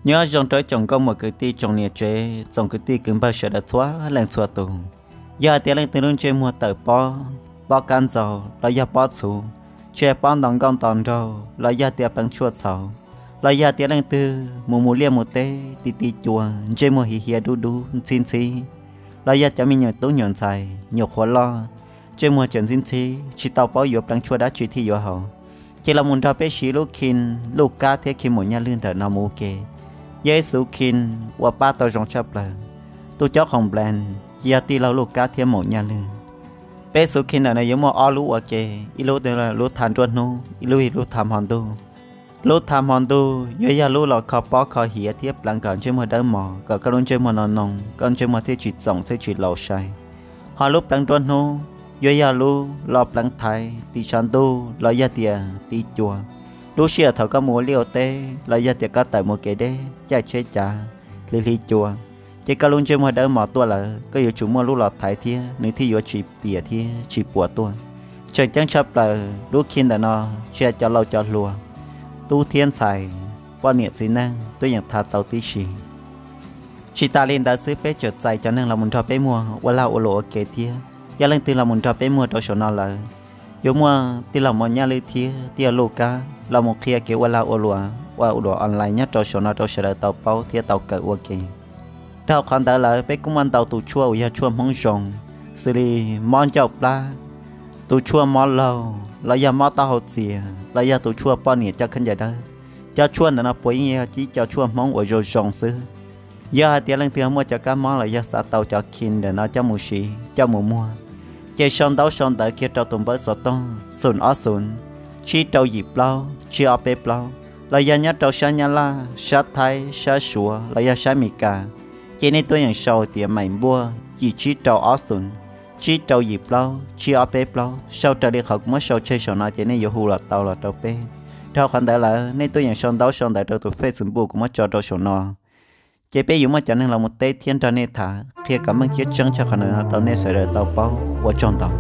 nhớ dòng tới chồng công một cái ti chồng nhiệt chế dòng cái ti cứ bao giờ đã xóa lên xóa tù giờ tiền lên từ luôn chơi mua tờ po can dầu là giờ po số chơi po đồng công tòn rau là giờ tiền bằng chuột sầu là giờ tiền lên từ mù liêm một tê ti chùa chơi mua hì đu xin xí là giờ cho mình nhiều tối nhọn xài nhiều khó lo chơi mua chuyện xin xí chỉ tàu po dọc bằng chuột đã chỉ thi dọc hậu chỉ là muốn cho bé xí lúc cá thế khi một nhà lươn thợ nào mua kê Giêsu kin và ba tàu rong chấp là tôi cho không bền giờ ti lâu lúc cá thêm một nhà lươn bé số kin là này giống một lú ở kề lú đây là lú than truân nu lú tham hòn tu giờ lú là khó bỏ khó hiệt tiếp lăng cản chơi một đám mỏ cả các luôn chơi một nòng con chơi một thế chỉ rộng thế chỉ lầu say họ lúc lăng truân nu giờ lú lọp lăng thái ti chăn tu là giờ tiền ti chùa lúc xưa thầu có mua liều tê là giờ tiệc có tại một cái đế chạy chơi trả li chùa chỉ có luôn chơi một đứa mỏ tua là có nhiều chúng mua lúc lọt thái thia nếu thi vô chỉ bìa thia chỉ bùa tua trời chẳng chấp là lúc khi đã nó chơi cho lâu cho lùa tu thiên xài quan niệm gì năng tôi nhận thà tàu tí xì chỉ ta lên đã xứ bé chợt dài cho nên là muốn cho bé mua qua lao ô lộ kể thia giờ lên từ là muốn cho bé mua đó số nào là giống mua thì là một nhà lưới thia lô cá là một kia kiểu qua ô lúa online nhất cho số nào cho sẽ đợi tàu bao thia tàu cỡ ok theo khoản tại là bé cũng ăn tàu tụ chua và chua món rồng xử lý món chọc la tụ chua món lâu là giờ món tàu hột xì là giờ tụ chua bao nhiêu cho khán giả đó cho chua là nó bồi nghe chỉ cho chua món ở rồi rồng xứ giờ tiền lần thứ mua cho các món là giờ xã tàu cho kin để nó cho mù xì cho mù mua chơi son tới kia cho tụm bớt sọt tông sùn chỉ trâu dịp lâu chỉ ở bếp lâu là giờ nhớ trâu sa nhà la sa thái sa sủa là giờ sa mì cà chỉ nên tôi nhận sầu tiệm mày mua chỉ trâu ở sùn chỉ trâu dịp lâu chỉ ở bếp lâu sau trở đi học mới sau chơi sầu nó chỉ nên yêu hù là tàu là trâu bê theo khoản đại là nên tôi nhận son đại trâu tụi phê sùn bù cũng mới cho trâu sầu nó chỉ bé dùng mà cho nên là một tết thiên cho nên thả khi cảm ơn chiếc chân cho khả năng tàu nên sẽ đợi tàu bao và tròn tàu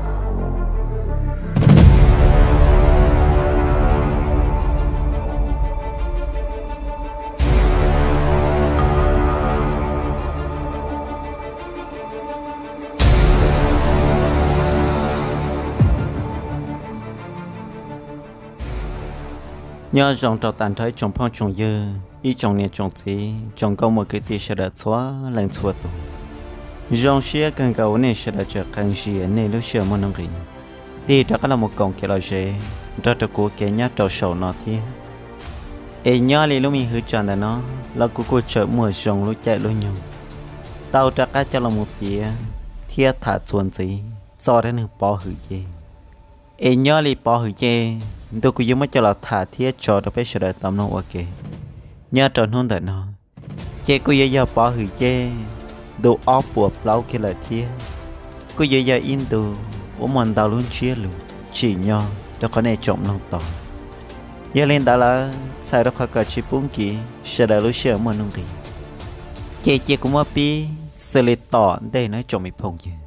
nhớ dòng tàu tàn thấy trồng phong trồng dư ý trồng nè trồng gì trồng câu một cái tì sẽ đợt xóa lần xua tụ dòng xia cần cầu nè sẽ đợt trở càng xia nè lúc xưa mà nông rì tì chắc là một con kia là dễ rất là cố kia nhá trâu sầu nó thì ê nhớ li lúc mình hứa chọn là nó là cô chợ mùa dòng lúc chạy lúc nhau tàu chắc cá cho là một bia thiết thả chuồn gì so ra nương bỏ hử gì ê nhớ li bỏ hử gì tôi cũng giống cho là thả thiết cho được biết sự đời tâm nó ok nhớ tròn hôn tại nó chế cô giờ bỏ hử chế đồ ốp buộc lâu kia lời thiết cô giờ in đồ của mình tao luôn chia luôn chỉ nhau cho con này trộm lòng tỏ giờ lên đã là sai đó khỏi cả chỉ bốn kỹ sẽ đời lúc xưa mà nông thì chế cũng mất pi xử lý tỏ đây nói trộm bị phong gì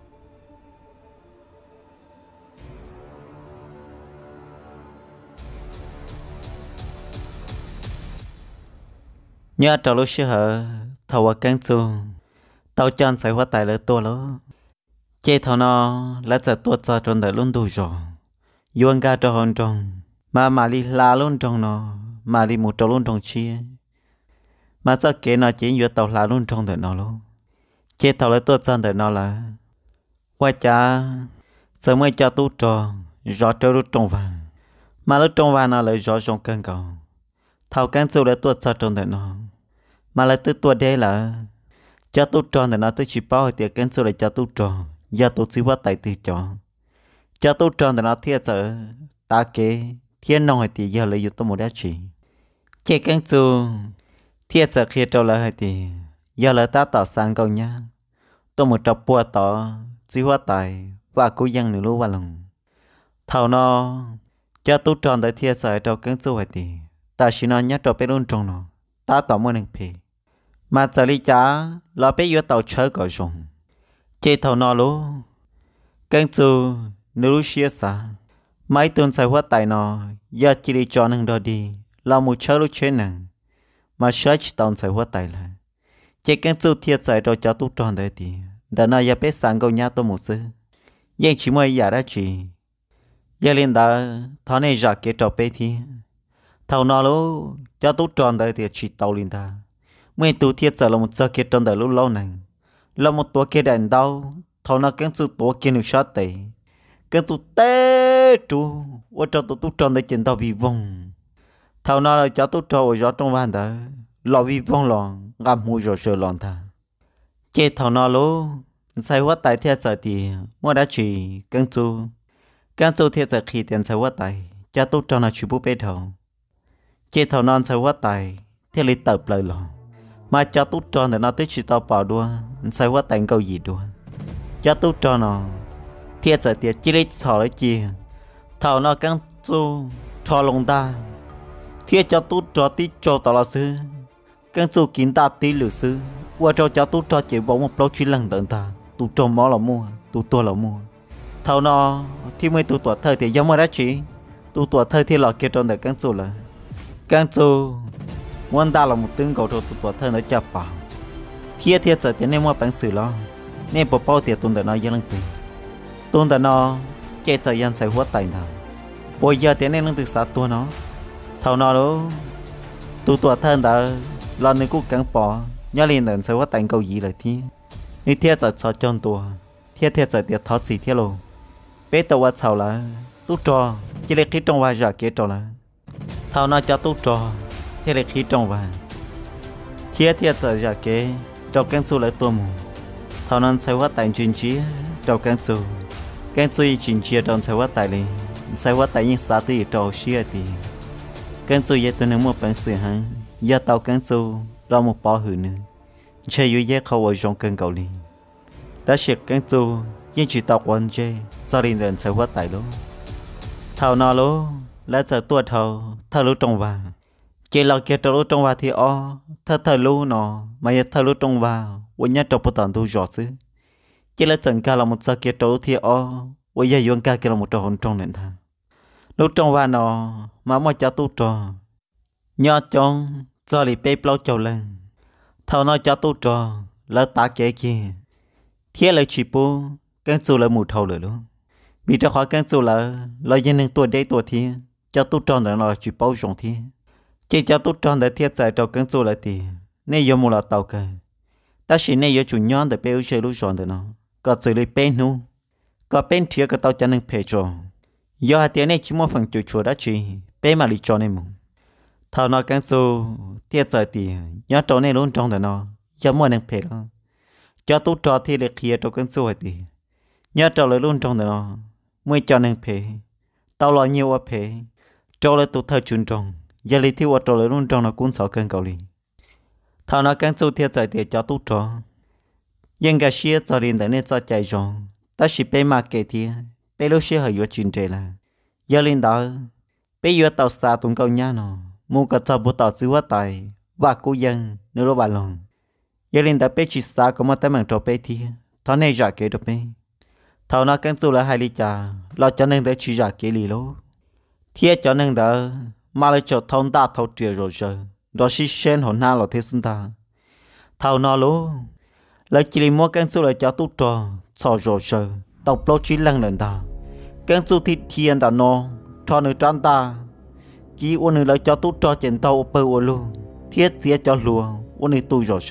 nhớ trò lúc xưa hả thầu ở căng chuông tao chọn sai hóa tài lỡ tua lỡ chế thầu nó là giờ tua cho trong đời luôn đủ rồi yuan ga cho hòn trong mà đi la luôn trong nó mà đi một trâu luôn trong chia mà sao kể nó chỉ vừa tàu la luôn trong đời nó luôn chế thầu lỡ tua cho đời nó là qua cha sớm mới cho tu trò rõ trâu lúc trong vàng mà lúc trong vàng nó lại rõ trong căng cầu thầu căng chuông lỡ tua cho trong đời nó mà lại từ tua đây là cho tu tròn thì nó tới chỉ bao thì cái số lại cho tu tròn giờ tu chỉ bắt tại từ tròn cho tu tròn thì nó thiệt sợ ta kế thiên nói thì giờ lại dùng tôi một đá chỉ chế cái số thiệt sợ khi trâu lại thì giờ lại ta tỏ sang câu nhá tôi một trọc bùa tỏ chỉ bắt tại và cố gắng nửa lúc vào lòng thầu nó cho tu tròn tại thiệt sợ trâu cái số thì ta chỉ nói nhá trâu bé luôn tròn nó ta tỏ một lần phê mà giờ đi chả là bé vừa tàu chơi cỏ rồng chế thầu nó luôn căng chú nếu xia xa mấy tuần sai hóa tài nó giờ chỉ đi cho nâng đó đi là một chơi lúc chơi nè mà sợ chỉ tao sai hóa tài là chỉ cần chú thiệt sai rồi cho tu tròn đấy thì đã nói giờ bé sáng câu nhà tôi một xứ vậy chỉ mới giờ đã chỉ giờ lên đó thằng này giờ cái trò bé thì thằng nó luôn cho tu tròn đấy thì chỉ tao lên ta mấy tu thiệt sai là một giờ cái tròn đấy lúc lâu này là một tuổi cái đèn đau thằng nó cái chú tuổi kia được sát tệ cái chú té chú và cho tu tròn đấy trên tao vì vong thằng nó là cho tu tròn ở trong van đó lò vì vong lòn ngắm mùi rồi sờ lòn ta chế thằng nó luôn sai hóa tài thiệt sai thì mua đã chỉ căn chú thiệt sai khi tiền sai hóa tài cho tu tròn là chỉ bút bê thầu chế thằng non sai hóa tài thiệt lý tập lời lòn mà cho tu tròn thì nó tới chỉ tao bảo đua sai hóa tài câu gì đua cho tu tròn nó thiệt sai thiệt chỉ lấy thọ lấy chi thầu nó căn chú cho lông ta thiệt cho tu tròn tí cho tao là sư căn chú kín ta tí lử sư qua cho tu cho chỉ bỏ một lô chuyên lần tận ta tu trồng máu là mua tu tua là mua thầu nó thì mới tu tuổi thời thì giống mà đã chỉ tu tuổi thời thì là kia trong để căn chú muốn ta là một tướng cầu tu tuổi thời nó chập bảo thiệt giờ thì nên mua bản xử lo nên bỏ bao tiền tuần để nó dân từ tuần để nó chạy thời gian sẽ hóa tài nào bây giờ thì nên từ sát tua nó thầu nó đó tu tuổi thời đã lo nên cũng cắn bỏ nhớ liền đến sẽ hóa tài cầu gì lại thì như thiệt giờ cho chọn tua thiệt giờ thì thoát gì thiệt luôn bé tàu qua sau là tu trò chỉ lấy khí trong vai giả kế trò là thầu nó cho tu trò thiệt lấy khí trong vai thiệt giờ giả kế trò cán su lại tua mù thầu nó sẽ hóa tài chuyên trí trò cán su chuyên chia tròn sẽ hóa tài liền sẽ hóa tài những xã thì trò xia thì cán su vậy tôi nên một bản sự hắn giờ tàu cán su ra một bao hử nữa chơi vui vẻ khâu ở trong cơn cầu liền đã xịt cán su nhưng chỉ tàu quan chơi gia đình đến sẽ hóa tài luôn thầu nó luôn lại giờ tua thầu lúc trong vàng chỉ là kia trâu lúc trong vàng thì thầu lúc nó mà giờ thầu lúc trong vàng quên nhát trâu bắt tận tu giọt xứ chỉ là chẳng cả là một giờ kia trâu thì quên giờ yuan cả kia là một trâu hồn trong nền thang lúc trong vàng nó mà mọi cháu tu trò nhớ trong do lì bê bao trâu lên thầu nó cháu tu trò là ta kế kia thiết là chỉ bố cán su là mù thầu rồi luôn vì cho khỏi cán su là dân nên tuổi đấy tuổi thì cho tu tròn là nó chỉ bao rộng thì chỉ cho tu tròn để thiết giải cho cán su lại thì nên giờ mù là tàu cả ta chỉ nên giờ chủ nhân để bê chơi lúc rộng để nó có xử lý bên nu có bên thiệt cái tàu cho nên phê cho giờ hạt tiền này chỉ một phần chùa đã chỉ bên mà lý cho nên mù thầu nó cán su thiết giải thì nhớ trâu này luôn trong để nó giờ mua nên phê đó cho tu trò thì để kia cho cán su thì nhớ trâu lại luôn trong đó mới cho nên phê tao lo nhiều quá phê trâu lại tụt thời chuyên trồng giờ lý thiếu trâu lại luôn trong nó cũng sợ cơn cầu liền thằng nó cán su thiệt giải thì cho tu trò nhưng cái xia cho liền để nên cho chạy rồi ta chỉ bé mà kể thì bé lúc xia hơi vô chuyên chế là giờ liền đó bé vô tàu xa tung cầu nhá nó mua cái tàu bộ tàu xứ hóa tài và cô dân nữa lo bà lòng giờ liền đó bé chỉ xa có một tấm bằng trò bé thì thằng này giả kế được bé thầu nó cán su là hai ly trà lo cho nên để chỉ giả kế lì lố thiết cho nên đó mà lại cho thông ta thầu triệt rồi đó xí sen hồn na là thế sinh ta thầu nó lố lại chỉ mua cán su lại cho tu trò sò rồi tàu lô chỉ lăng lên ta cán su thì thiên đã nó cho người trăn ta chỉ uốn người lại cho tu trò trên tàu bơ uốn luôn thiết thiết cho lùa uốn người tu rồi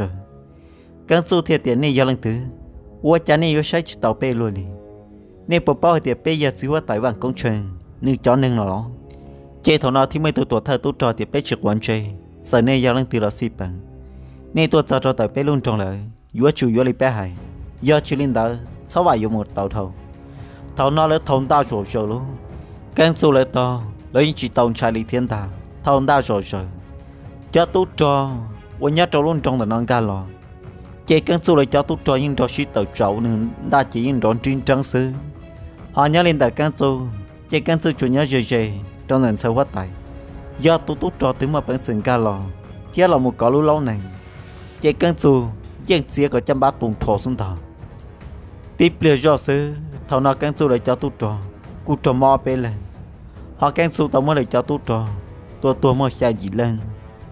cán su thiệt tiền này giờ lần thứ uốn chả này uốn sai chỉ tàu bê luôn đi nên bộ bao thì bây giờ chỉ có tại vàng công trình nên cho nên nó chơi thằng nào thì mấy tuổi thơ tuổi trò thì bây giờ quan chơi giờ này giờ đang từ là xịt bằng nên tuổi trò tại bây luôn trong lại vừa chịu vừa lấy bé hay giờ chỉ linh đó sáu vài dùng một tàu thầu nó lấy thầu ta rồi luôn càng số lại to lấy chỉ tàu chạy đi thiên ta thầu ta rồi cho tuổi trò vừa nhớ trâu luôn trong là non ca lò chơi càng số lại cho tuổi trò nhưng trò chỉ tàu trâu nên đã chỉ những trò chuyên trang sư họ nhớ lên tại căn số chơi căn số chủ nhớ dễ trong nền sau quá tài do tu trò tiếng mà bản sừng ca lò kia là một cỏ lâu này chơi căn số dân xía có trăm ba tuần thọ xuống thọ tiếp liền do sư thầu nào căn số lại cho tu trò cu trò mò bê lên họ căn số tao mới lại cho tu trò tua mò xa gì lên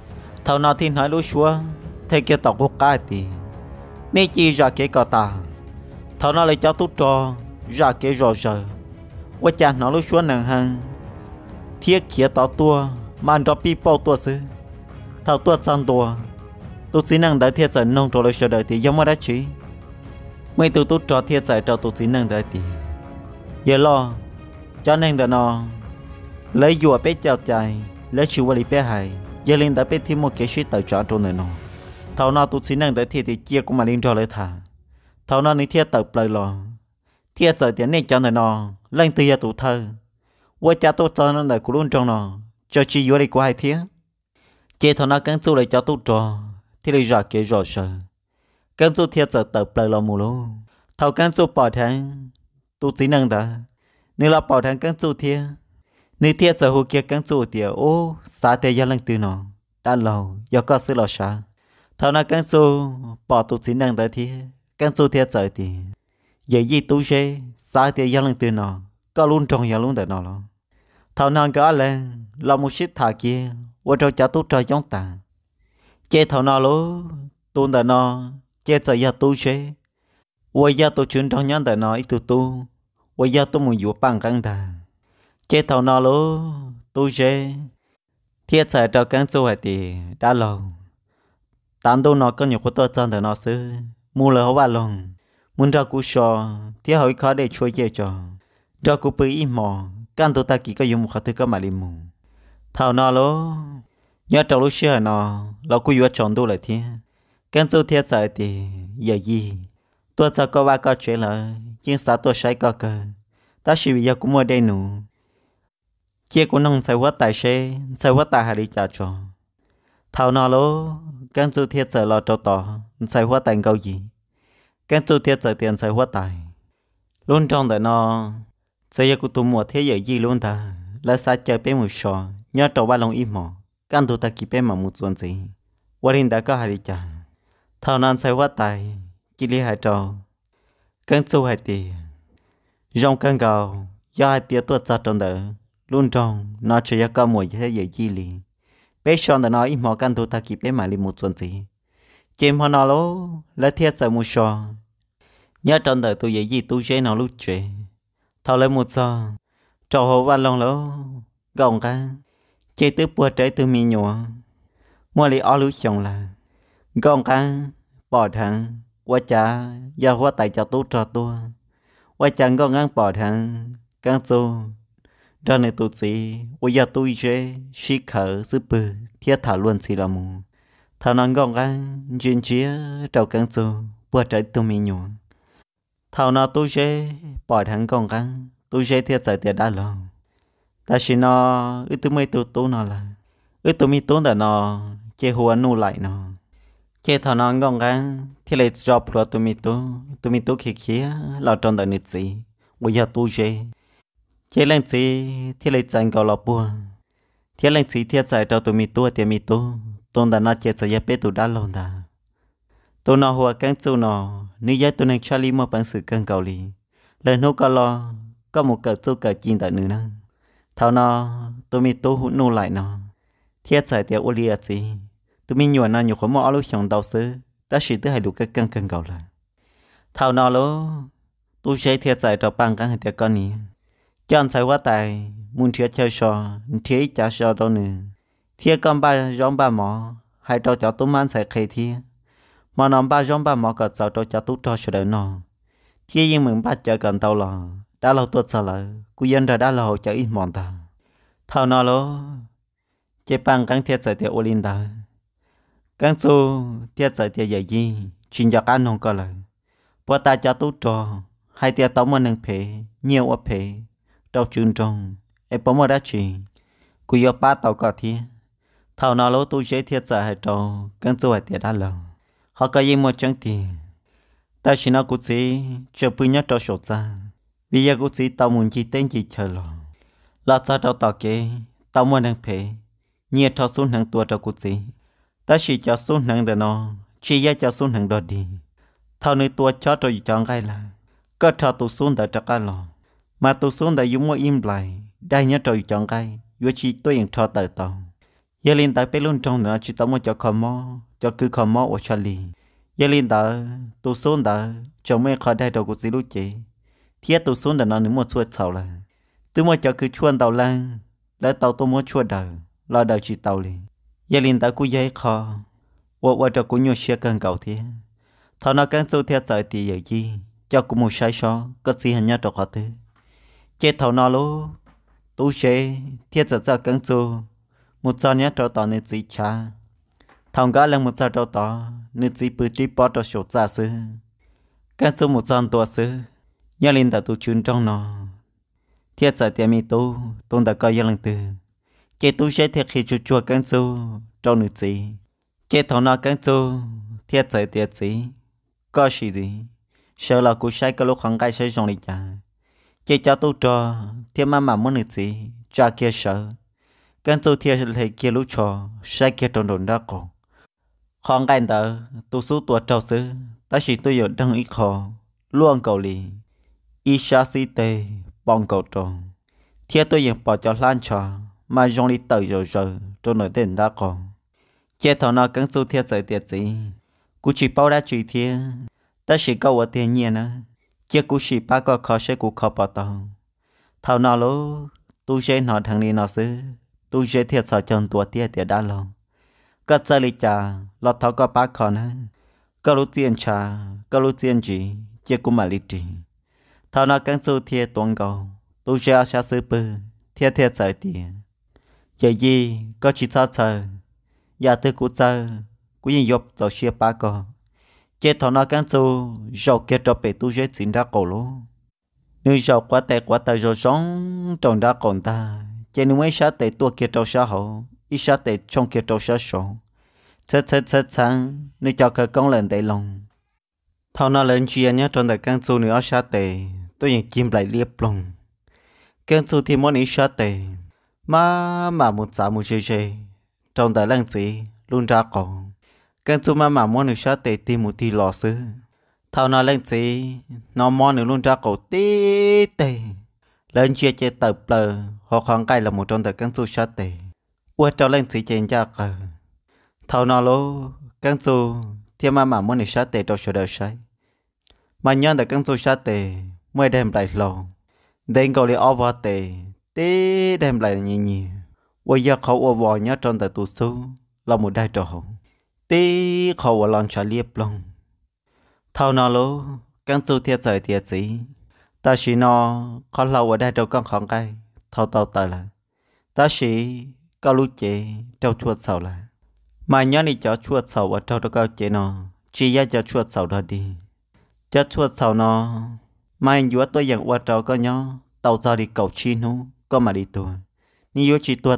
thầu nó thì nói lúa xua thế kia tao quốc cái thì nè chỉ ra cái cò ta thầu nó lại cho tút trò ra cái rò rờว่าจะน้องลูกชวนหนังหังเทียเขียต่อตัวมันรอปีเป้าตัวซื้อเท่าตัวจันตัวตัวจีนังได้เทียใจน้องตัวเลยเฉยที่ยังไม่ได้ชี้ไม่ตัวตัวจอเทียใจเราตัวจีนังได้ตีอย่ารอcho nên đó nó lấy dùa bé chào chạy lấy chịu vật bé hay giờ lên đã bé thêm một cái suy tự trả trong này nó thầu nó tụt xin năngได้thì chia cũng mà lên cho lấy thả thầu nó ní thiệt tự lời lo thiệt giờ tiền này cho này nó lên từ giờ tụt thơ qua cha tôi cho nó lại cũng luôn trong nó cho chi vô đi qua hai thiệt chế thầu nó cắn su lại cho tụt trò thì lại giọt cái giọt sợ cắn su thiệt giờ tự lời lo mù luôn thầu cắn su bỏ thang tụt xin năng đã nếu là bỏ thang cắn su thiệt nếu thiệt giờ hồ kia cắn su thì ô xa thế giờ lên từ nó đã lâu giờ có sự lo sợ thầu nó cắn su bỏ tụt xin năng đã thiệt cắn su thiệt giờ thì vậy gì tu chế sai thì dân lần từ nó có luôn trong nhà luôn tại nó lo thằng nào có lên là một shit thà kia qua cho cha tu trời giống ta chế thằng nào lố tu tại nó chế giờ giờ tu chế qua giờ tu chuyển trong nhà tại nó ít tu qua giờ tu muốn dụ bằng căng ta chế thằng nào lố tu chế thiết sẽ cho cán số thì đã lâu tán tu nó có nhiều khó chân tại nó xứ mua lời hóa lòng muốn ra cú sò thì hỏi khó để chơi chơi trò ra cú bự im mò can tụi ta chỉ có dùng một khát thứ có mà liềm mù thảo nó lố nhớ trong lúc xưa nó là cú vừa chọn tu lại thế can số thiết sai thì giờ gì tôi sẽ có ba câu chuyện là nhưng sao tôi sai có cơ ta chỉ bây giờ cũng mua đây nụ chia của nông sai quá tài xe sai quá tài hà đi trả trò thảo nó lố can số thiết sai là trâu tỏ sai quá tài câu gì cái tu thiết giờ tiền sai hóa tài luôn trong đời nó sẽ có tụ mùa thế giới gì luôn ta là sao chơi bé một sò nhớ trâu ba lông im mỏ can tu ta kịp bé mà một chuyện gì qua đến đã có hai đi chả thao nan sai hóa tài chỉ lý hai trâu cái tu hai tiền rong căn gạo do hai tiền tuột ra trong đời luôn trong nó chỉ có mùa thế giới gì liền bé sò đời nó im mỏ can tu ta kịp bé mà liền một chuyện gì chim hoa nó lố lấy thiết sợ một sò nhớ trong đời tôi dễ gì tôi chế nó lúc trẻ thao lấy một sò trò hồ văn lòng lố gồng ca chế tứ bùa trái từ mi nhỏ mua lý ó lú chồng là gồng ca bỏ thằng qua cha giờ hoa tại cho tú trò tua qua chẳng gồng ngang bỏ thằng căng tu cho nên tôi gì qua giờ tôi chế xí khở sư bự thiết thảo luôn xí là mù thằng nó gồng ăn chuyên chia trâu cắn su bữa trái tụi mình nhọn thằng nó tôi chế bỏ thằng gồng ăn tôi chế thiệt giải thiệt đã lòng ta chỉ nó ít tụi mấy tụi nó là ít tụi mình tụi nó chế hùa nu lại nó chế thằng nó gồng ăn thì lại job rồi tụi mình khi kia là trong đời nít gì bây giờ tôi chế lên gì thì lại chẳng có lọ bùa thì lên gì thiệt giải cho tụi mình thì mình tôn đã nói chuyện sẽ biết tụi đã lâu đã tôi nói hoa cán chú nó nếu vậy tôi nên Charlie một bản sự cân cầu lý lần hút có lo có một cờ chú cờ chín tại nữa nè thảo nó tôi mi tôi hút nô lại nó thiết giải tiêu ô liệt gì tôi mi nhuận nó nhiều khó mò lúc chồng đau sứ ta chỉ tới hai đủ cái cân cầu là thảo nó lố tôi sẽ thiết giải cho bằng các hình con này chọn sai quá tài muốn thiết chơi trò thiết trả trò đâu nữa thiết con ba giống ba mỏ hai trâu cho tôi mang sẽ khai thiết mà nó ba giống ba mỏ cả trâu cho tôi cho sự đời nó thiết nhưng mình bắt chờ cần tàu lò đã lâu tôi sợ lại cú dân ra đã lâu cho ít mòn ta thao nó lố chế bằng căng thiết giải tiêu olin ta căng su thiết giải tiêu gì gì chuyên gia ăn không có lời bữa ta cho tôi cho hai tia tao mà nâng phê nhiều ở phê trâu trường trong em bố mà đã chỉ cú yêu ba tàu có thiết thảo nào lố tôi chế thiết giải hai trâu căng su hai tia đã lâu họ có gì một chân tiền ta chỉ nói cú gì chờ bữa nhất trâu sốt ra bây giờ cú sĩ tao muốn chỉ tên chỉ chờ là sao tao tao kê tao muốn hàng phê nhiệt cho xuống hàng tua cho cú sĩ ta chỉ cho xuống hàng để nó chỉ ra cho xuống hàng đó đi thao nơi tua cho rồi chọn cái là có cho tụ xuống để cho cái lò mà tụ xuống để dùng một im lại đây nhớ rồi chọn cái vừa chỉ tôi hiện cho tờ tàu giờ linh tại bên luôn trong nữa chỉ tao muốn cho cho cứ khó mò ở Charlie giờ linh tại tôi xuống đã cho mấy khỏi đây đâu có gì lúc chị thiết tôi xuống đã nó nếu một chuột sầu là tôi muốn cho cứ chuồn tàu lang để tàu tôi muốn chuột đời lo đời chỉ tàu liền giờ linh tại cú giấy khó và cho cú nhiều xe cần cầu thế thằng nào càng sâu theo tới thì giờ gì cho cú một sai số có gì hình nhát được họ thứ chết thằng nào lố tôi sẽ thiết ra càng sâu một giờ nhát trâu tỏ nên gì cha thằng gái là một giờ trâu tỏ nên gì bự trí bỏ cho sổ ra sư càng sâu một giờ tua sư nhớ linh tại tôi chuyên trong nó thiết ra tiệm mi tôi đã coi giờ lần từ chết tôi sẽ thiết khi chua càng sâu trong nữ gì chết thằng nào càng sâu thiết ra tiệm gì có gì sợ là cô sai cái lúc không cái sẽ trong đi chả chết cho tôi cho thêm mà muốn nữ gì cha kia sợ càng sâu thiết là kia lúc cho sai kia trong đồn đó cổ không cái đó tôi số tuổi trâu sư ta chỉ tôi ở đang ý khó luôn cầu lì Isha si tê bong cầu tròn thiết tôiยังbỏ cho lan trò mà trong đi tới rồi cho nổi tên đã còn chết thằng nào càng sâu thiết giải tiệt gì cú chỉ bao đã chỉ thiết ta chỉ câu ở tiền nhiên á chết cú chỉ ba có khó sẽ cú khó bỏ tao thằng nào lố tôi sẽ nói thằng này nó sư tôi sẽ thiết sợ chân tuổi tiệt tiệt đã lòng cất ra lịch trà lọt tháo có ba con á có lúc tiền trà có lúc tiền gì chết cú mà lịch trì thằng nào càng sâu thiết toàn cầu tôi sẽ xa sư bư thiết thiết giải tiền giờ gì có chỉ sao chờ giờ tôi cũng chờ cũng như dục tàu xe ba con chết thằng nào càng sâu giàu kia cho bé tôi sẽ xin ra cổ luôn nếu giàu quá tệ rồi sống trong đã còn ta chỉ nếu mấy sát tệ tua kia trong xã hội ít sát tệ trong kia trong xã hội chết sáng nếu cho cái con lên đầy lòng thằng nào lên chia nhá trong đại càng sâu nữa sát tệ tôiยังchim lại liệp lòng càng sâu thì món ít sát tệ mà một giá một chơi trong đại lăng gì luôn ra còn càng sâu mà muốn được sát tệ tìm một thì lò xứ thao nào lên gì nó món được luôn ra cổ tí tệ lên chia chơi tập lờ họ khoảng cái là một trong đại càng sâu sát tệ qua trao lên gì chơi ra cờ thao nào lô càng sâu thì mà muốn được sát tệ trong sự đời sai mà nhân đại càng sâu sát tệ mới đem lại lòng đến gọi là over tệ tí đem lại nhỉ bây giờเขาอวบnhá trong tại tù số là một đại trò tíเขาlần trả liệp lòng thao nào lố càng su thiệt giải thiệt gì ta chỉ nóเขาlâu ở đây đâu con không cái thao tao ta là ta chỉ cao lú chế trâu chuột sầu là mà nhớ đi cho chuột sầu ở trâu đâu cao chế nó chỉ ra cho chuột sầu đó đi cho chuột sầu nó mai vừa tôi dạng qua trâu có nhó tàu ra đi cầu chi nó có mà đi tuần nếu chỉ tua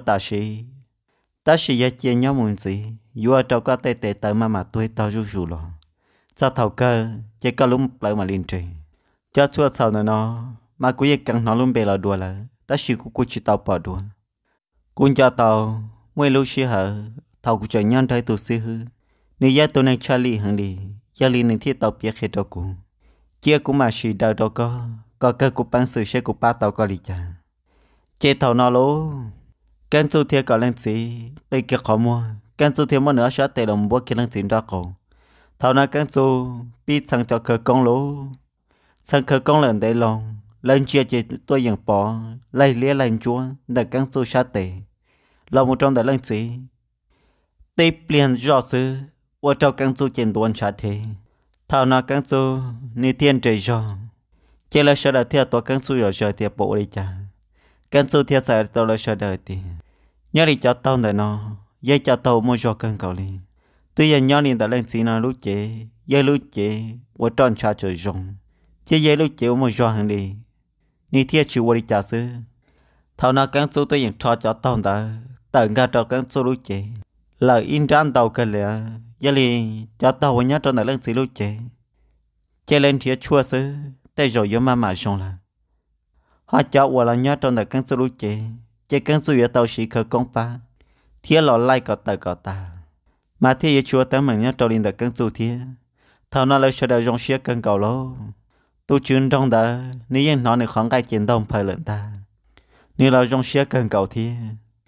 ta chỉ giờ chơi nhau muốn gì vừa trâu có tê tê tới mà tôi tao rủ lo cho thầu cơ chơi có lúng lại mà liên trì cho chua sầu nó mà cũng căng nó luôn bề là đùa là ta chỉ cũng chỉ tao bỏ đùa cũng cho tao mấy lúc xí hở thầu cũng chơi nhau thấy tụi xí hư nếu giờ tụi này Charlie hàng đi Charlie này thiết tao biết hết đâu cũng chia cũng mà chỉ đào đâu có cơ cũng bán sự sẽ cũng bắt tao có lý cha chế thầu nó lố cái số thiệt có lên gì đây kia khó mua cái số thiệt mua nữa sẽ tệ đồng bố kia lên gì đó cổ thầu nó cái số biết sang cho cơ công lố sang cơ công lần đây lòng lên chia chế tôi dừng bỏ lấy lia lên chúa để cái số sát tệ là một trong đại lên gì tiếp liền rõ sư và cho cái số trên tuần sát thế thầu nó cái số ni thiên trời rõ chỉ là sẽ đã thiệt tôi cái số rồi thiệt bộ đi cha cái số thiệt sai tôi là sẽ đợi thì nhớ đi cho tao này nó dây cho tao mua cho cân cầu liền tuy nhiên nhớ đi đã lên xí nó lúc chế dây lúc chế và tròn cha trời rồng chế dây lúc chế mua cho hàng đi ni thiệt chịu qua đi trả sư thao nào cái số tôiยังcho tao đã tận cả cho cái số lúc chế lời in tràn tàu cái lẽ dây liền cho tao với nhớ cho này lên xí lúc chế lên thiệt chua sư tay rồi vô mà xong là họ cho qua là nhớ trong đại căn số lúc chế căn số ở tàu sĩ khởi công pa thiết lò lai cọ ta mà thiết chúa tới mình nhớ trong liên đại căn số thiết thao nó lấy cho đại dòng xe căn cầu lô tôi chuyên trong đã nếu như nó này khoảng cái chiến đông phải lợn ta nếu là dòng xe căn cầu thiết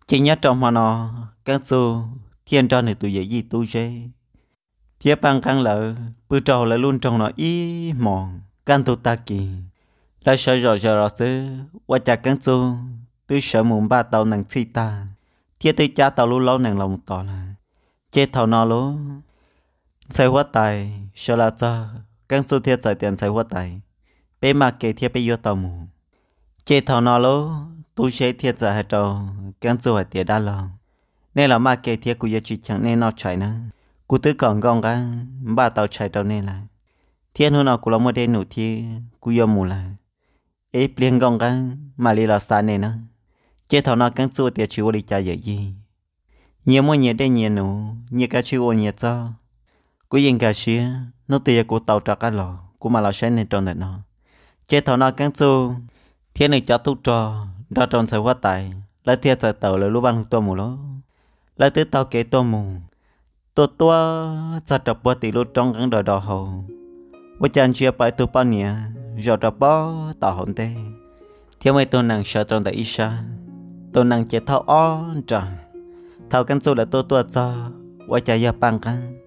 chỉ nhớ trong mà nó các số thiên cho này tụi dễ gì tu chế thiết bằng căng lợ bữa trầu lại luôn trong nó ý mòn can tu ta kỳ lại sợ rồi sư qua chặt các số tôi sợ mùng ba tàu nàng thi ta thiết tôi cha tàu luôn lâu nàng lòng tỏ là chết thầu nó lố sai hóa tài sợ là cho các số thiết giải tiền sai hóa tài bé mà kể thiết bé vô tàu mù chết thầu nó lố tôi sẽ thiết giải hết trâu các số hay tiền đa lòng nên là mà kể thiết của giờ chỉ chẳng nên nó chạy nữa cụ tư còn gong ga ba tàu chạy tàu nên là thiên hôm nào cụ lo mua đen nụ thì cụ giờ mù là ép liền gong ga mà li là xa nên nữa chế thằng nào cắn xua thì chịu đi chạy vậy gì nhiều mua nhiều đen nhiều nụ nhiều cá chịu nhiều cho cụ yên cá xía nó tiền cụ tàu trả cá lò cụ mà là sáng nên tròn này nó chế thằng nào cắn xua thiên này cho tu trò ra tròn sai quá tài lại thiên sai tàu lại lúc ban tôi mù đó lại tới tàu kế tôi mù tôi sa tập bớt tỷ lút trong các đời đỏ hậu với chân chia bài tôi bao nhiêu rồi tập bó tao hồn tê theo mấy tôi nàng sợ trong đại isa tôi nàng chỉ thao on tròn thao căn số là tôi cho với cha gia băng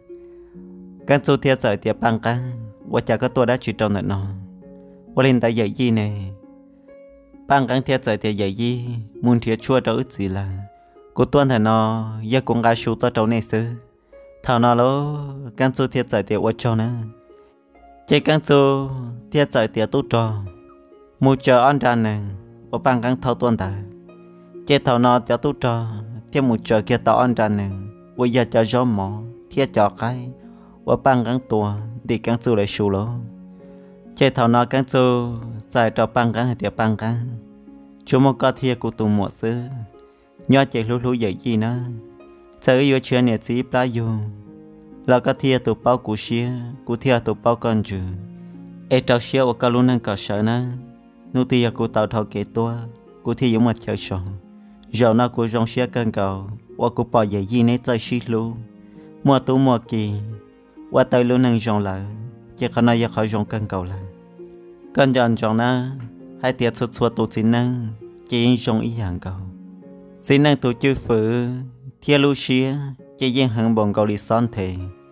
căn số thiệt sợ thiệt băng với cha có tôi đã chỉ trong này nó với lên tại dạy gì này băng thiệt sợ thiệt dạy gì muốn thiệt chua đâu ít gì là cô tuân thằng nó gia cũng gái số tôi trong này xứ thảo nào lố căn số thiệt giải tiệt cho nữa chế căn số thiệt giải tiệt tốt cho một chờ ăn tràn này ở bằng căn thao tuần ta chế thảo nào cho tốt cho thêm một chờ kia tao ăn tràn này bây giờ cho gió mỏ thiệt cho cái ở bằng căn tua đi căn số lại số lố chế thảo nào căn số giải cho bằng căn tiệt bằng căn chúng một cái thiệt của tụi mùa xưa nhớ chạy lú dậy gì nữa sợ yêu chuyện này chỉ bao nhiêu là cái thiệt tụ bao cú xía cú thiệt tụ bao con chữ ai trao xía ở cái luôn năng cả sợ nè nô tì cú tàu thầu kế tua cú thiệt giống mà chơi sòng giờ nó cú rong xía cân cầu và cú bỏ dậy gì nấy chơi xí luôn mua tú mua kỳ và tới luôn năng rong lại chỉ có nói giờ khỏi rong cân cầu lại cân dần rong nè hai thiệt suốt suốt tụ xin năng chỉ rong ý hàng cầu xin năng tụ chữ phử thiên lưu xía chỉ riêng hàng bồng cầu đi son thể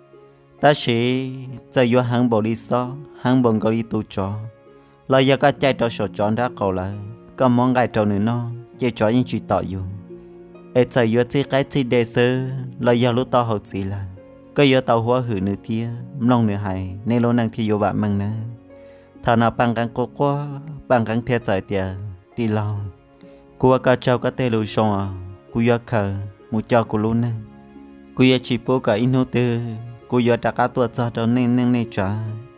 ta sĩ tại do hàng bồng đi so hàng bồng cầu đi tu trò lo giờ các chạy trò sổ tròn đã cầu lại có món gai trâu nữa nó chỉ trò những chuyện tỏ dùng ở tại do chỉ cái chỉ đề sơ lo giờ lúc tao học gì là có giờ tao hóa hử nữa thia lòng nữa hay nên lo năng thì vô bạn mang nè thằng nào bằng càng cố quá bằng càng thiệt giải tiền đi lòng cô các cháu các tê lưu xong cô giờ khờ một cho cô luôn nè cô giờ chỉ bố cả in hô tư cô giờ trả cả tuột ra cho nên trả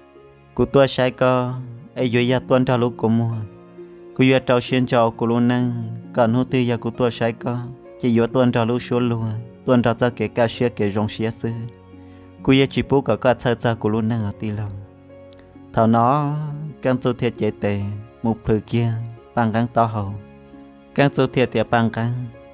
cô tua sai co ai giờ ya tuần trả lúc cô mua cô giờ trao xuyên cho cô luôn nè còn hô tư giờ cô tua sai co chỉ giờ tuần trả lúc số luôn tuần trả ra cái cá xía cái rong xía sư cô giờ chỉ bố cả các thợ ra cô luôn nè ở tì lòng thảo nó căn số thiệt chế tệ một thứ kia bằng căn to hậu căn số thiệt tiệt bằng căn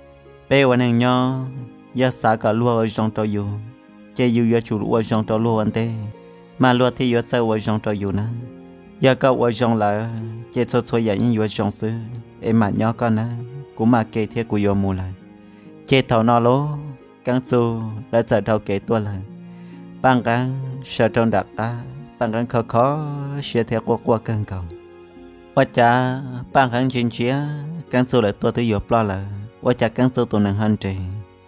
béวันนึง nhỏ giờ xã cả lúa ở trong trâu dù chơi dù giờ chủ lúa trong trâu lúa anh thế mà lúa thì giờ sao ở trong trâu dù nữa giờ cậu ở trong là chơi số số vậy như ở trong xứ em mà nhỏ con nữa cũng mà kể thiệt của giờ mù lại chơi thầu nó lố cắn su đã sợ thầu kể tua lại bằng cắn sợ trong đặc cá bằng cắn khó khó sẽ theo qua cân cầu và cha bằng cắn chuyện chia cắn su lại tua tới giờ lo lại và cha cắn su tụi nàng hành trì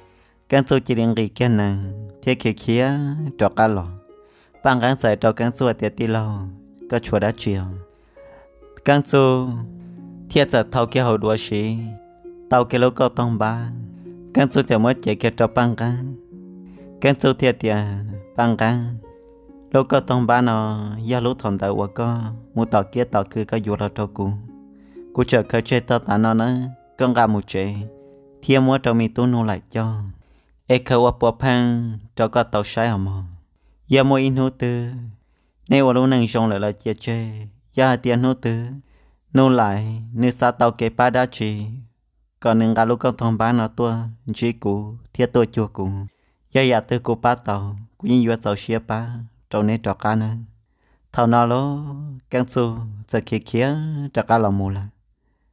cắn su chỉ liên kỳ kia nàng thiết kia kia cho cá lò bằng cắn sai cho cắn su tiệt tì lò có chùa đã chiều cắn su thiết giật thâu kia hậu đua xí tàu kia lô cao tông ba cắn su chỉ mới chạy kia cho bằng cắn su thiết tiệt bằng cắn lô cao tông ba nó gia lú thòng tại qua co mua tàu kia tàu cứ có dù ra cho cô chờ khởi chơi tao ta nó nữa con gà một chế thiên mua trong mi tu nô lại cho e khởi qua bỏ phăng cho có tàu sai hầm hầm giờ mua in hô tư nếu lúc năng trong lại là chia chơi giờ tiền hô tư nô lại nếu sao tàu kế ba đã chỉ còn những gà lúc con thòng ba nó tua chỉ cũ thiết tôi chua cũ giờ tư cô ba tàu cũng như vừa tàu xia ba trong này cho cá nữa thầu nào lo căng su giờ kia kia cho cá lòng mù là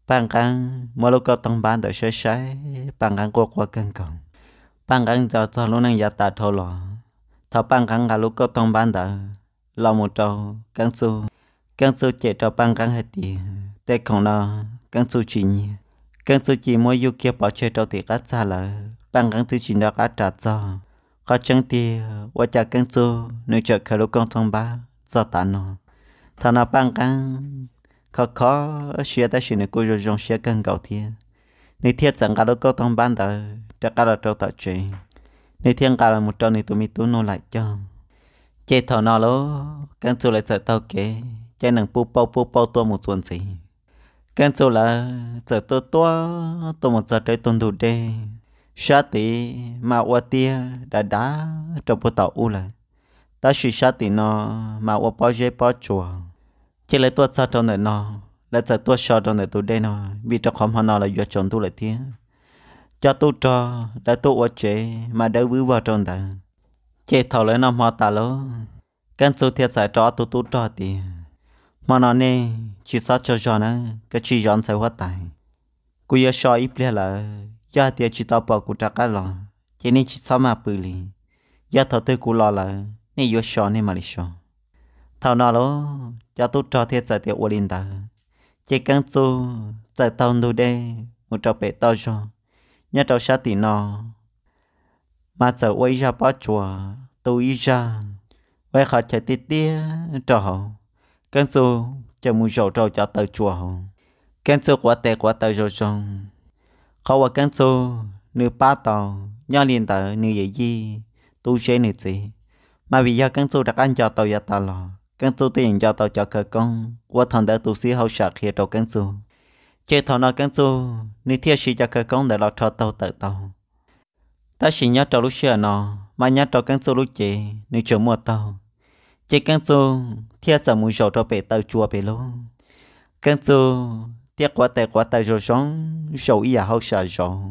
bằng căng mà lúc có tông ban đợi sẽ sai bằng căng qua căng cầu bằng căng cho lúc năng giả tạ thô lọ thọ bằng căng cả lúc có tông ban đợi lòng một trâu căng su chạy cho bằng căng hết tiền để không nó căng su chỉ nhỉ căng su chỉ mỗi yêu kia bỏ chơi trâu thì cắt xa là bằng căng thứ chỉ đó cắt trả cho có chân thì qua cha căng su nơi chợ khởi lúc con tông ba do tạ nó thằng nào bằng căng khó xia ta xin cô rồi dùng xia căng cầu thiên nếu thiết rằng cả lúc có tông ban đợi chắc cả là trâu tạ chơi nếu thiên cả là một trâu này tụi mình tụi nó lại cho chế thọ nó lố căng su lại sợ tao kể chế nằng pu bao tua một tuần gì căng su là sợ tôi một giờ tới tuần đủ đê sát tí mà qua tia đã trong bộ tàu u là ta chỉ sát tí nó mà qua bao dễ bao chùa chế lại tôi sao trong này nó lại sợ tôi sao trong này tụi đê nó vì trong khóm họ nó là do chọn tôi lại tiếng cho tôi cho đã tôi qua chế mà đã vướng vào trong đó chế thọ lại nó mò ta lố căng su thiệt sai cho tôi cho thì mà nó nè chỉ sao cho nó cái chỉ dọn sai quá tài cú yêu soi ít là gia tiền chỉ tao bảo cú trả cái lò chỉ nên chỉ sao mà bự li gia thọ tôi cú lo là nè yêu soi nè mà đi soi thao nó lố cho tôi cho thiệt sai tiền uổng ta chỉ căng su sai tao đâu đây một trò bể tao cho nhớ trò sát thì nó mà sợ quay ra bắt chùa tôi ra vậy họ chạy tía trò cán su cho mua dầu trâu cho tới chùa cán su quá tệ rồi xong họ qua cán su nửa ba tàu nhau liền tới nửa gì tu chế nửa gì mà vì do cán su đặt ăn cho tàu ya tàu lò cán su tiền cho tàu cho cơ công qua thằng đã tu sĩ hậu sạc hiện trâu cán su chế thằng nào cán su nửa thiết sĩ cho cơ công để lo cho tàu tự tàu ta chỉ nhớ trâu lúc xưa nó mà nhớ trâu cán su lúc chế nửa chỗ mua tàu chỉ cán su thiết sợ mùi dầu cho bể tàu chùa bể luôn cán su thiết quá tệ rồi giống dầu ý à hậu sợ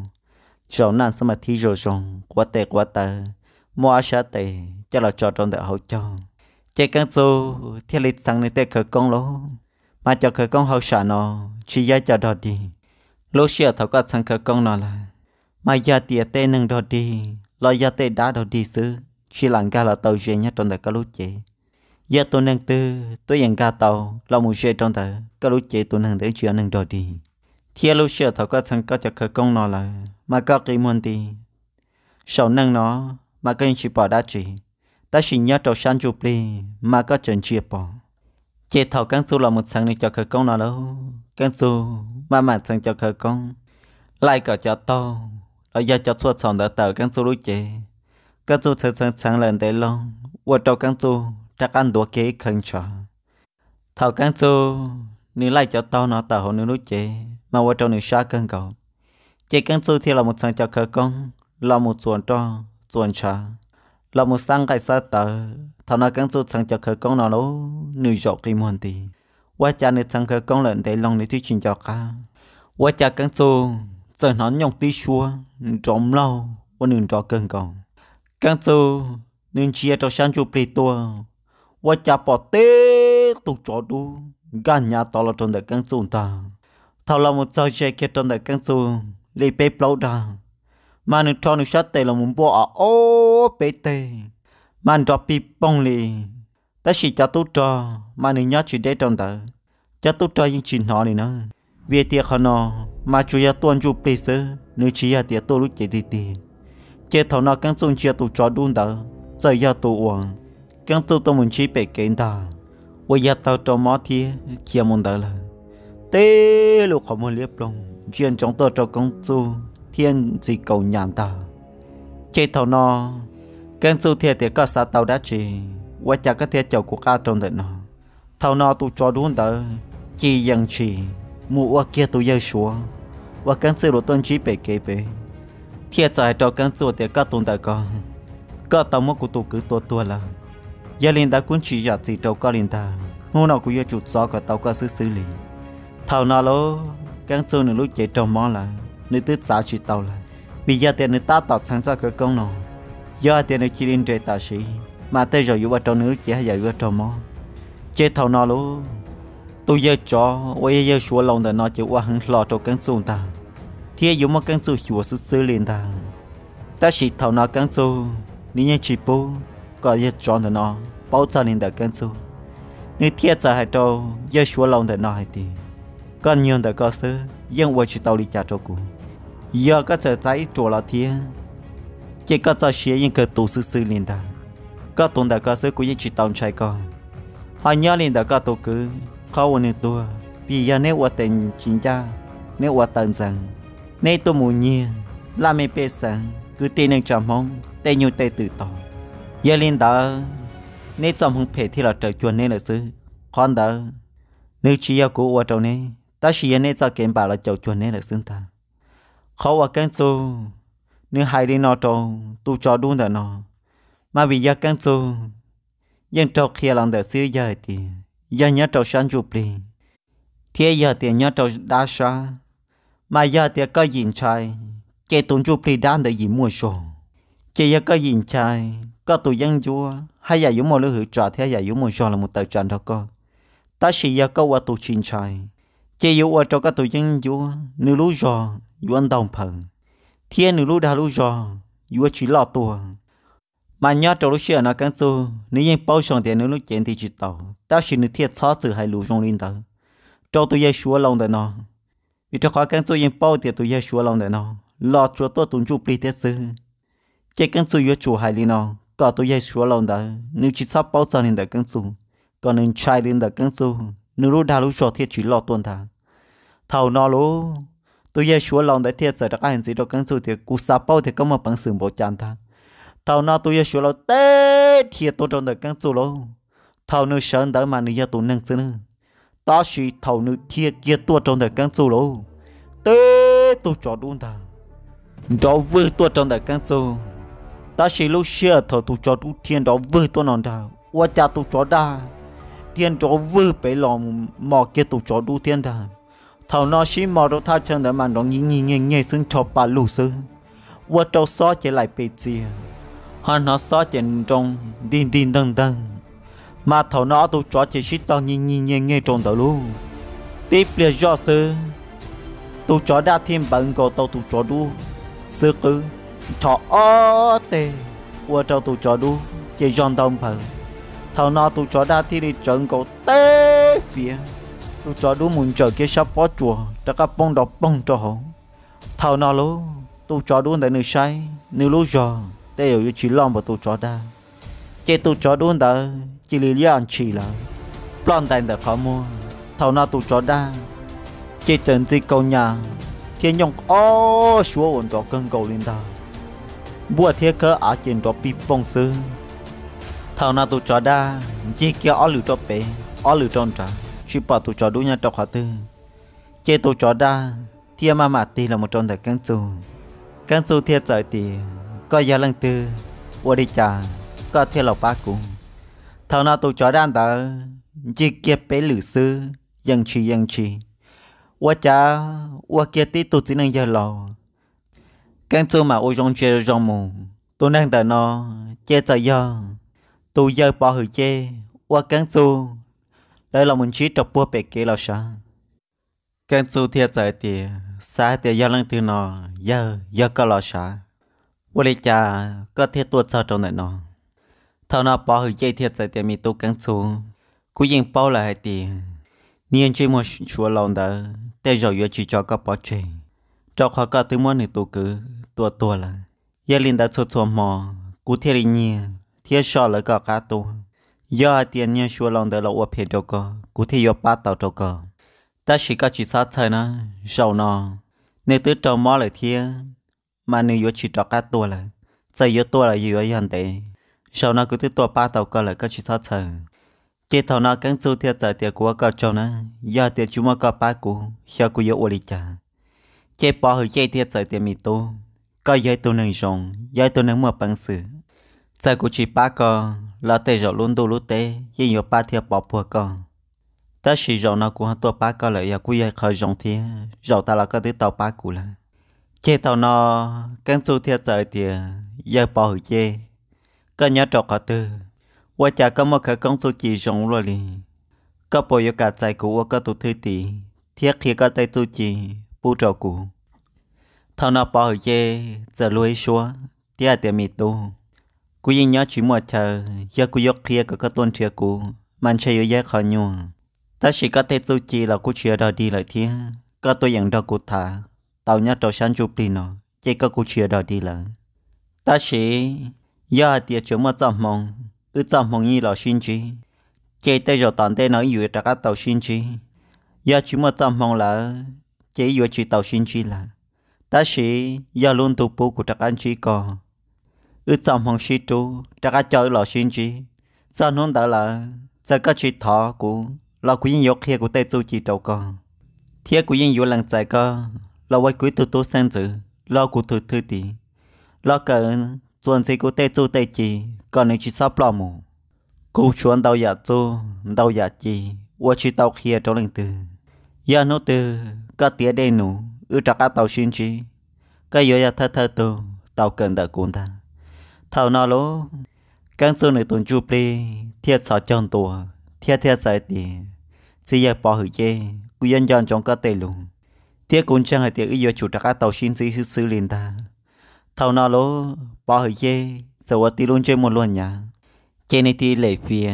dầu nan sao mà thi rồi giống quá tệ mua sao tệ cho là cho trong đại hậu cho chỉ cán su thiết lịch sang này tệ khởi công luôn mà cho khởi công hậu sợ nó chỉ giá cho đó đi lúc xưa thầu có sang khởi công nó là mà giá tiền tệ nâng đó đi lo giá tệ đá đó đi xứ chỉ làm cái là tàu dễ nhất trong đại cái lúc chế giờ tôi nâng tư tôi nhận cả tàu là một xe trong tờ các lúc chế tôi nâng để chuyện nâng đòi đi theo lúc xưa thầu có thằng có cho khởi công nó là mà có cái muốn đi sau nâng nó mà cái chỉ bỏ đá chỉ ta chỉ nhớ trâu san chụp đi mà có chuyện chia bỏ chế thầu cán su là một thằng này cho khởi công nó đâu cán su mà thằng cho khởi công lại cả cho tàu ở giờ cho suốt sòng đỡ tờ cán su lúc chế cán su thằng lần để long qua trâu cán su chắc ăn đũa kế khẩn cho thầu cán su nếu lại cho tao nó tao nếu lúc chế mà qua trong nếu xa cơn cầu chế cán su thì là một thằng cho khởi công là một chuẩn cho chuẩn trả là một sang cái sao tờ thằng nào cán su thằng cho khởi công nó lố nếu dọc cái mòn thì qua cha nếu thằng khởi công lợn để lòng để thuyết trình cho cả qua cha cán su giờ nó nhông tí xua trộm lâu qua nương cho cơn cầu cán su nương chia cho sang chụp đi tuaว่าจะปอเต้ตุจอดูกันยาตลอดจนเด็กกันสูงตาถ้าเราหมดใจเช็คจนเด็กกันสูงเลยไปเปล่าดามันนึกทอนึกชัดเตะเราหมุนบัวโอ้เปเตมันจะปีปองเลยแต่สิจะตุจอมันนึกยัดจีได้จนเด็กจะตุจอยิ่งจีนหอเลยนะเวียเตียขนอมาช่วยตัวจูปลีเซอร์นึกชี้ยาเตียตัวรู้เจดีดีเจ้าเท่านั้นกันสูงเชียตุจอดูนเด็กใจยาตัวอ่อนcán tôi muốn chỉ bị kiện ta, bây giờ tao cho mỏ thì kia muốn đợi là, tê lúc họ muốn liệp lòng, chuyện chúng tôi cho công tu thiên gì cầu nhàn ta, chơi thầu nó, cán tôi thiệt thì có sao tao đã chỉ, bây giờ có thể chầu của ca trong đời nó, thầu nó tôi cho đúng đợi, chỉ dần chỉ, mua kia tôi dây xuống, và cán tôi lúc tôi chỉ bị kiện về, thiệt tại cho cán tôi thì có tuần đời có tao muốn của tôi cứ tua là gia đình đã cuốn chỉ giặt gì đâu có liền ta hôm nào cũng yêu chuột gió cả tàu có xử lý thầu nào lố cán xương nửa lúc chạy trong món là nửa tết giá chỉ tàu là vì giờ tiền nửa ta tạo thành ra cái công nào giờ tiền nửa chỉ liên chạy ta sĩ mà tới giờ yêu vào trong nửa chỉ hay giờ yêu trong món chơi thầu nào lố tôi giờ cho ôi giờ xua lòng để nó chịu qua hàng lọ cho cắn xuống ta thì dùng một cắn xuống xua sứ liền ta chỉ thầu nó cắn xuống nếu như chỉ bố có giờ cho nó bao giờ liền để cắn xuống nếu thiệt ra hay đâu giờ xua lòng để nó hay thì con nhiều để có sứ nhưng qua chỉ tàu đi trả cho cụ giờ có trở trái chỗ là thiệt chỉ có cho xía những cái tủ sứ liền có tuần để có sứ của những chỉ tàu chạy con họ nhớ liền để có tụ cứ khó hơn tôi vì giờ nếu qua tình chính cha nếu qua tận rằng nếu tôi muốn nhiều làm mấy bê sáng cứ tin nên chăm mong tay nhiều tay tự tỏ giờ lên đó nếu chăm không phải thì là trời chuẩn nên là xứ con đó nếu chỉ yêu của qua trong này ta chỉ nên cho kiện bảo là trời chuẩn nên là xứ ta khó qua cái số nếu hai đi nó trong tôi cho đúng là nó mà vì giờ cái số nhưng trong khi làm để xứ giờ thì giờ nhớ trong sáng chụp đi thế giờ thì nhớ trong đá sa mà giờ thì có nhìn trai chế tụng chụp đi đan để gì mua sổ chế giờ có nhìn trai có tụ dân chúa hay giờ dùng một lứa hữu trò thế giờ dùng một sổ là một tờ trần đó con ta chỉ giờ có qua tụ chín trai chế dùng qua cho các tụ dân chúa nếu lú giò dùng đồng phận thiên nếu lú đa lú giò dùng chỉ lọt tua mà nhớ trong lúc xưa nó cắn số nếu như bao xong tiền nếu lúc chuyện thì chỉ tàu ta chỉ nên thiệt xóa sự hay lù trong linh tử cho tôi dây xua lòng để nó vì cho khỏi cắn số những bao tiền tôi dây xua lòng để nó lọt cho tôi tuân chụp đi thế sư chỉ cắn số yếu chủ hay li nó có tôi dây xua lòng để nếu chỉ sắp bao xong để cắn số còn nên trai lên để cắn số nếu lúc đa lúc cho thiệt chỉ lọt tuân thà thầu nó lú tôi dây xua lòng để thiệt sợ đặc anh gì đó cắn số thì cú sắp bao thì có một bằng sừng bộ chán thà thầu nó tôi giờ là tê thiệt tôi trong đời căng số luôn thầu nó sơn đỡ mà nó tôi nâng nữa ta chỉ thầu nó thiệt kia tôi trong đời căng số luôn tê tôi cho đúng ta đó vừa tôi trong đời căng số ta chỉ lúc xưa thầu tôi cho đúng thiên đó vừa tôi nói ta qua cha tôi cho đa thiên đó vừa bị lòng mò kia tôi cho đúng thiên ta thầu nó chỉ mò đâu tha chân để mà nó nhìn xưng cho bà lù sư qua trâu xó chỉ lại bị chia hắn nó xóa trên trong tin đằng mà thầu nó tôi cho chỉ shit tao nhìn trong đó luôn tiếp liền do sư tôi cho đã thêm bằng cầu tao tôi cho đủ sư cứ cho tê qua trâu tôi cho đủ chỉ giòn đông phở thầu nó tôi cho đã thì đi trận cầu tê phía tôi cho đủ muốn chờ kia sắp bó chùa cho các bông đọc bông cho họ thầu nó luôn tôi cho đủ để người sai nếu lúc giờ đều chỉ lòng vào tụ chó đa chế tụ chó đun đó chỉ lý ăn chỉ là plan tay đã khó mua thầu nào tụ chó đa chế trần gì cầu nhà thiên nhung xuống ổn đó cơn cầu lên ta bùa thiết cơ ở trên đó bị bong sư thầu nào tụ chó đa chỉ kia ở lửa cho bé ở lửa tròn trả chỉ bảo tụ chó đun nhà cho khó tư chế tụ chó đa thiên mà tì là một tròn đại cán chu thiết giải tì có gia lăng tư qua đi chả có theo lộc bác cũng thầu nào tụ chó đan ta chỉ kẹp bé lử sư dân chi qua chả qua kia tí tụ chỉ nên giờ lò cán chu mà ô rong chơi rong mù tụ năng ta nó chơi tại giờ tụ giờ bỏ hử chơi qua cán chu đây là mình chỉ trọc bua bể kia là sao cán chu thiệt giải tì xa thì gia lăng tư nó giờ có là sao qua đây cha có thể tuột sao trong này nó thằng nào bỏ hơi dây thiệt tại tiệm mi tu cắn xuống cú yên bao lại tiền niên chỉ một số lòng đó để rồi giờ chỉ cho các bỏ chơi cho họ có thứ món này tu cứ tua là giờ linh đã xóa mò cú thiệt đi nhia thiệt sợ lại có cá tu giờ tiền nhiều số lòng đó là uất hết đâu có cú thiệt giờ bắt tàu đâu có ta chỉ có chỉ sát thôi nó giàu nó nếu tứ trâu mò lại thiệt mà nếu chỉ cho cá tua là sai yếu tua là yếu hơn thế sau đó cứ tiếp tục ba tàu có lại có chỉ thoát thời chỉ thầu nào cắn su thiệt tại tiệc của các cháu nữa giờ tiệc chúng mà có ba cú sau cú yếu ổn định trả chỉ bỏ hơi chơi thiệt tại tiệc mì tô có giấy tôi nâng rong giấy tôi nâng một bằng sự sai cú chỉ ba con là tê rồi luôn đồ lúc tê nhưng nhiều ba thiệt bỏ bùa con ta chỉ rồi nào cũng tua ba con lại giờ cú giấy khởi rong thiệt rồi ta là có tiếp tàu ba cú là chế tàu nó cắn su thiệt tại tiệc giờ bỏ hơi chơi có nhớ trọc họ tư qua chả có một cái con số chỉ rộng rồi đi có bồi yêu cả trái của có tụ thư tỷ thiết khi có tay tu chỉ bu trò cụ thằng nào bỏ dê giờ lui xóa tia tiệm mì tu cú yên nhớ chỉ một chờ giờ cú yok kia có tuân chia cú man chơi yêu giá khó nhung ta chỉ có tay tu chỉ là cú chia đòi đi lại thiên có tôi nhận đòi cú thả tàu nhớ trâu sáng chụp đi nó chỉ có cú chia đòi đi lại ta chỉ giờ tiệt chúng mà chậm mong chậm mong như là xin chi chỉ tay rồi tận tay nói yêu trả các tàu xin chi giờ chúng mà chậm mong là chỉ yêu chỉ tàu xin chi là ta chỉ giờ luôn tu bố của các anh chị có chậm mong xin chú trả các chơi là xin chi sao nó đã là giờ các chị thọ của là quý nhân kia của tay tu chỉ trâu con thiết của nhân yêu lần dài co là quay quý từ tu sang dự lo của thư thư tỷ lo cỡ chuẩn gì của tay tu tay chỉ còn nếu chỉ sắp lo mù cô chuẩn đầu giả tu đầu giả chỉ qua chỉ tàu kia trong lần từ giờ nó từ các tía đây nụ trả các tàu xin chi cái giờ ya thơ tu tàu cần đợi cuốn ta thầu nó lố các số này tuần chụp đi thiết sợ chọn tua thiết sai tiền chỉ giờ bỏ hủy chê cú dân chọn trong các tây luôn thiết cũng chẳng hay tiền ý chủ các tàu xin gì xử liền ta thầu nó lố bỏ hủy chê sợ quá tí luôn chơi một luôn nhá trên này thì lệ phía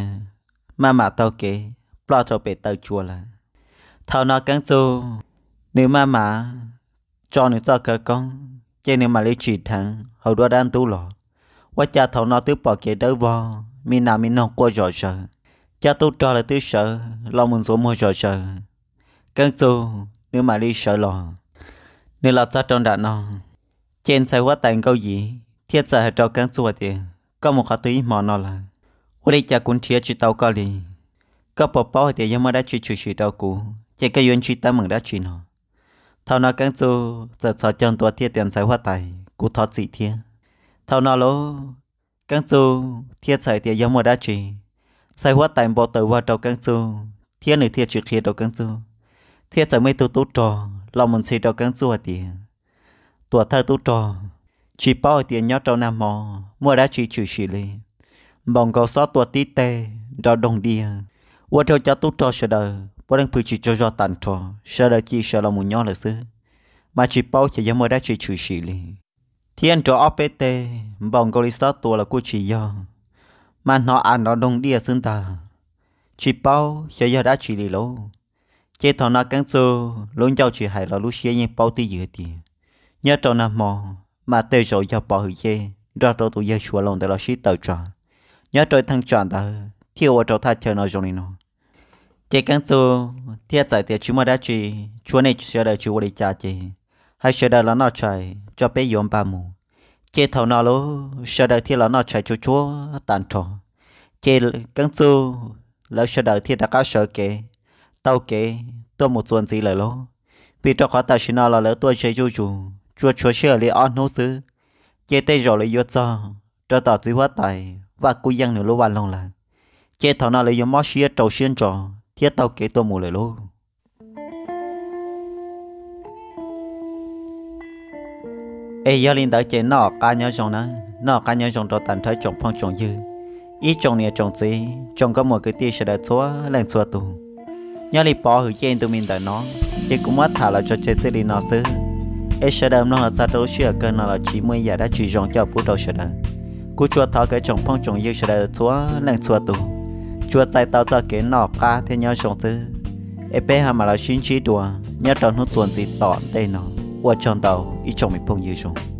mà tao kể bỏ cho bể tàu chua là thầu nó các số nếu mà cho nó cho cả con trên này mà lấy chỉ thằng hậu đó đang tu lọ quá cha thầu nó tiếp bỏ kể đỡ vò mi nào mi nọ qua giỏi sợ cha tu cho là tư sợ lo mình số mua giỏi sợ các số nếu mà đi sợ lò nếu là cha trong đạn nó trên sai quá tài câu gì thiết sợ cho các số thì có một khả tí mò nó là qua đây cha cũng thiết chỉ tao có đi có bỏ thì giờ mới đã chỉ tao cũ chỉ cái duyên chỉ ta mừng đã chỉ nó thầu nào các chú giờ cho chân tua thiết tiền sai hóa tài cú thoát dị thiên thầu nào lố các chú thiết sai tiền giống mà đã chỉ sai hóa tài bỏ từ vào đầu các chú thiết này thiết chỉ kia đầu các chú thiết sai mấy tu trò lòng mình xây đầu các chú tiền tua thơ tu trò chỉ bao tiền nhớ trong nam mò mua đã chỉ lên bằng cầu sót tua tí tê đào đồng địa qua theo cho tu trò sẽ đời bố đang chỉ cho tàn trò sợ là chỉ sợ là một nhỏ là xứ mà chỉ bao chỉ mới đã chỉ xì li thiên trò opt bằng câu lý do tua là cô chỉ do mà nó ăn nó đông đi xương ta chỉ bao chỉ giờ đã chỉ li lâu chế thằng nào cắn số luôn cháu chỉ hay là lúc xưa như bao tí dừa tiền nhớ trong năm mò mà tê rồi cho bỏ hủy chê ra rồi tụi giờ xua lòng để là xí tờ trò nhớ trời thằng tròn ta thiếu ở chỗ tha chờ nó rồi nó chế cán số thiết giải tiệt chúng mà đã chỉ chúa này sẽ đợi chúa đi cha chế hay sẽ đợi là nó chạy cho bé yếm ba mù chế thầu nào lố sẽ đợi thiết là nó chạy cho chúa tàn trò chế cán số là sẽ đợi thiết đã cá sợ kể tao kể tôi một tuần gì lại lố vì cho khó ta xin là lỡ tôi chơi chúa sẽ lấy on nấu xứ chế tây rồi lấy vô cho tao chỉ hóa tài và cú dân nữa lố ban lòng là chế thầu nào lấy vô mót xía trầu xiên trò thiết tao kể tôi mù lại luôn ê giờ linh tới chế nọ cá nhau trong nó cá nhau trong đó tàn thấy trồng phong trồng dư ít trồng này trồng gì trồng có một cái tia sẽ đợi xóa lên xóa tù nhớ li bỏ hủy trên tụi mình tại nó chế cũng mất thả là cho chế tới đi nó xứ ê sẽ đợi nó là sao đâu xưa cơn nó là chỉ mới giờ đã chỉ trồng cho bố đầu sẽ đợi cú chua thọ cái trồng phong trồng dư sẽ đợi xóa lên xóa tù chúa tại tao cho cái nọ cá thế nhau sống tư ép bé mà là xin chỉ đùa nhớ trong nút tuần gì tọn đây nó qua trong tàu ít trong mình phong như sống